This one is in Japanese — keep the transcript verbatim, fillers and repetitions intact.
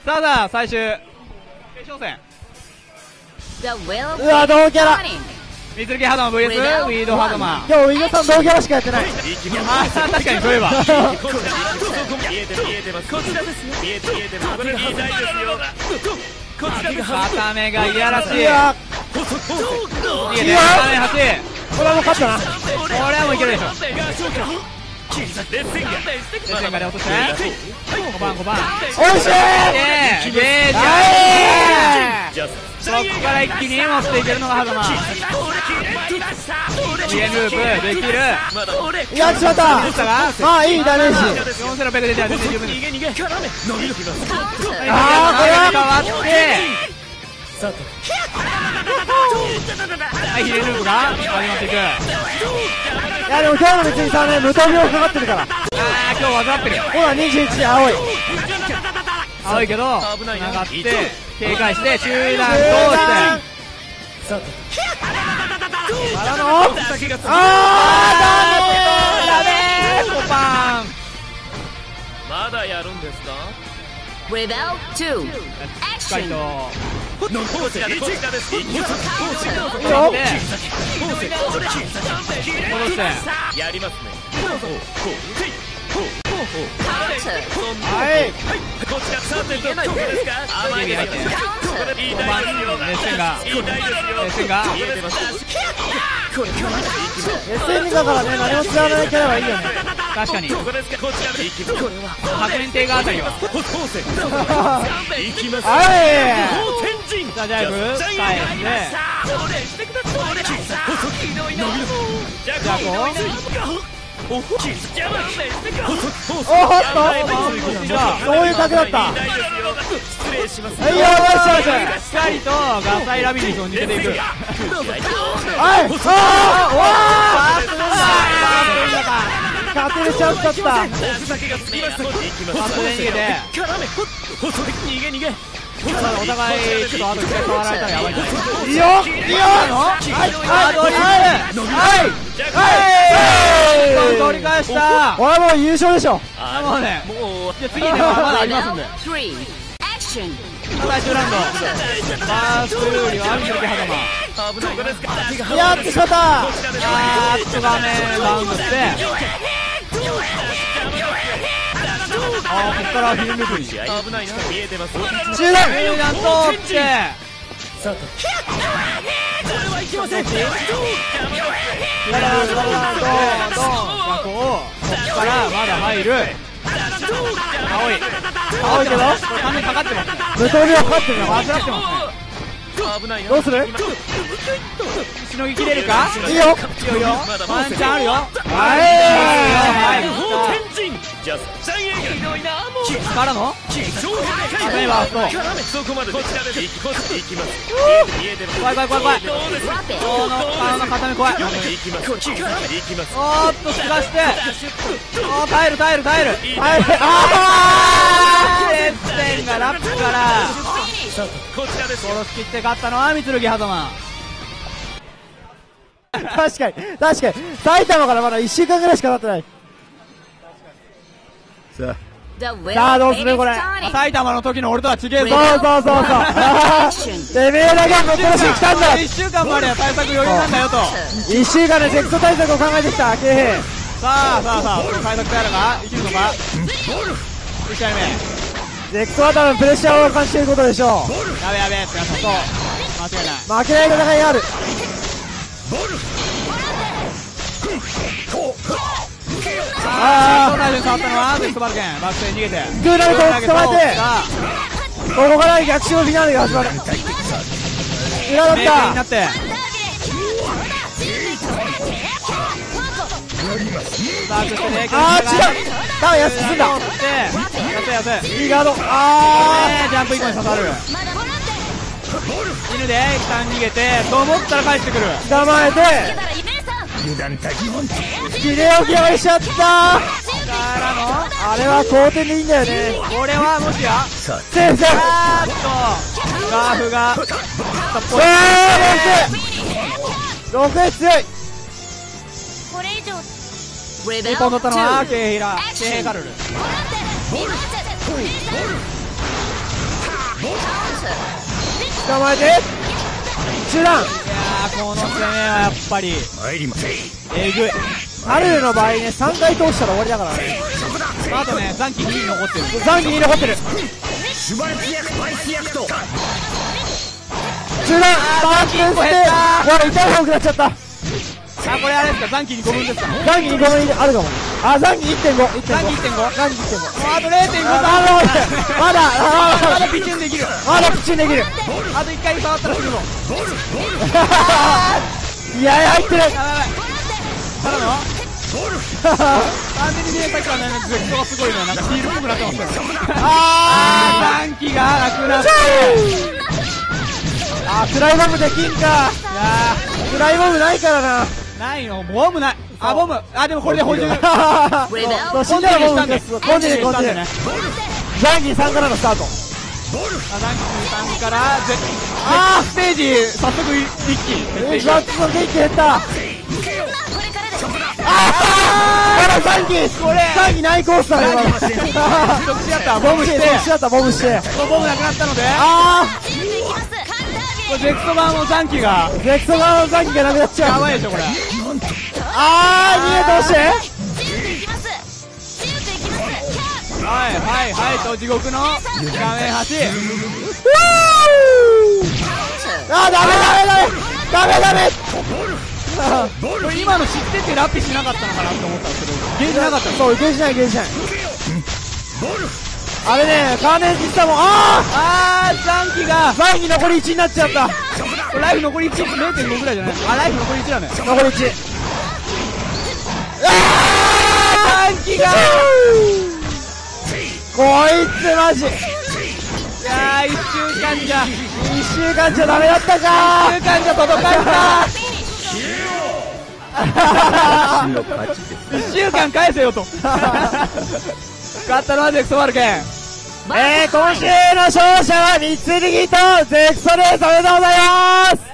さあさあ最終決勝戦。 うわ同キャラ三剣ハドマン ブイエス ウィードハドマン。 今日ウィードさん同キャラしかやってない。 ああ確かにそういえば固めがいやらしい。 いや逃げて固めはち。 これはもう勝ったな。 これはもういけるでしょ。レッセンガで落としてごばんごばん。 おいしいゲーゲージャーそこから一気に持っていけるのがハドマン。無限ループできる。 やっちまったまあいいダメージ。 よんせんろっぴゃく出ては全然十分です。 ああこれは変わってはいヒレループが始まっていく。 いやでも今日の別にさね無闘病かかってるから。 ああ今日技ってるよ。 ほらにじゅういち青い青いけどつながって警戒して中段通してからのあーダメーコパン。 まだやるんですか。 しっかりとこちらですこちらですいいよ戻してやりますね。 はいこちらさてどうですか。甘いですよ。これいい台ですよ。 レッセンがいい台ですよ。 レッセンが見えてます。 エスエヌ だからね何も使わないキャラはいいよね。 確かにここですか。こちらで行きます。これは白煙艇があたりは行きます。 はい天神。 じゃあジャイブ返してしてください。じゃじゃあこうおほ邪魔してください。 おっとそういう角だった失礼します。 はいよしよししっかりとガサイラビリンスを抜けていく。 はいあーわー勝てるチャンスだったおふざけがつきました。行きます。 ファーストで逃げて絡めほっ逃げ逃げ。 お互いちょっとあと一回触られたらやばいんじゃない。 いいよいいよはいアドリブはいはいはい取り返した俺はもう優勝でしょ。 もうねもうじゃあ次ねまだありますんで最終ラウンドバースクルーリはアミスルケハドマン。 危ないこれですか。 やってしまったあーっと画面ラウンドしてあーこっからフィルムループに危ないな。見えてます。 中段中段通ってさあこれはいきません。 ドンドンドンがこうこっからまだ入る。青い青いけどこれ完全にかかってますね。 無闘病かかってるな患ってますね。 危ないな。 どうするしのぎきれるか。 いいよいいよワンチャンあるよ。 はい天神じゃジャンエーひどいな。もうからの例えばそうそこまでこちらで行きます行きます。見えてます。 怖い怖い怖い怖い。 どうですか。 この顔の固め怖い。 行きます行きます。 おーっとすかしておー耐える耐える耐えるはいあレッセンがラップからこちらです。 殺しきって勝ったのは三剣ハドマン。 ー確かに確かに埼玉からまだいっしゅうかんぐらいしか経ってない。さあどうするこれ。 埼玉の時の俺とは違えぞ。 そうそうそうそうてめえだけぶっ殺しに来たんだ。 いっしゅうかんもあれば対策余裕なんだよと。 いっしゅうかんでゼクト対策を考えてきた景平。 さあさあさあこの対策対策が生きるのか。いっ試合目ゼクトは多分プレッシャーを感じていることでしょう。 やべやべってやったそう間違いない。 負けない戦いがある。 ああー触ったのはゼクトバルケンバックで逃げてグーナルトを捕まえてここから逆襲フィナーレが始まる。裏だっメイクになたってバックしてねあー違う多分安くすんだ。 やせやせいいガードあえージャンプ以降に刺さる。犬で一旦逃げてと思ったら帰ってくる。 ー捕まえて切れ置きをしちゃったー。 からのあれは後転でいいんだよね。 これはもしやセーフセーフあーっとガーフがろくえ強い。 一本取ったのはケイヒラケイヘカルル。 捕まえて中断。 いやーこの攻めはやっぱりえぐい。 アルルの場合ねさんかい通したら終わりだからね。 あとね残機に残ってる。 残機に残ってる。中断バークしてほら痛い方くなっちゃった。 あこれあれですか残機にごぶんですか。 残機にごぶんあるかも。あ残機 いってんご残機 いってんご残機 いってんご。 あと れいてんごあまだまだピチュンできる。 まだピチュンできる。 あといっかい触ったらすぐのいやいや入ってる。 やばいやばい。ただの完全にねさっきからねゼクトがすごいねなんかヒールっぽくなってますよ。あー残機がなくなって。 あフライボムできんか。 いやフライボムないからな。 ないのボムない。あボムあでもこれで補充そう死んだらボムです。コンディネコンディネ残機さんからのスタート。 あ残機さんからゼあーステージ早速一気えザッツの元気減った。ああ残機これ残機内コースだよ。 特殊やったボムして特殊やったボムしてボムなくなったのであこれゼクト側の残機があゼクト側の残機がなくなっちゃう。 やばいでしょこれ。 ああ逃げ通してはいはいはいと地獄の画面端。 あーダメダメダメダメダメ。 これ今の知っててラッピしなかったのかなって思ったんですけどゲージなかったの。 そうゲージないゲージない。あれねカーネージしたもん。ああー残機があ残機残りいちになっちゃった。 これライフ残りいち れいてんご ぐらいじゃない。あライフ残りいちだね。 残りいち。 残機がこいつマジ。 いやーいっしゅうかんじゃいっしゅうかんじゃダメだったか。 いっしゅうかんじゃ届かんかいっしゅうかん返せよと勝ったのはゼクトバルケン。 えー、今週の勝者は三つリギとゼクソです。おめでとうございます。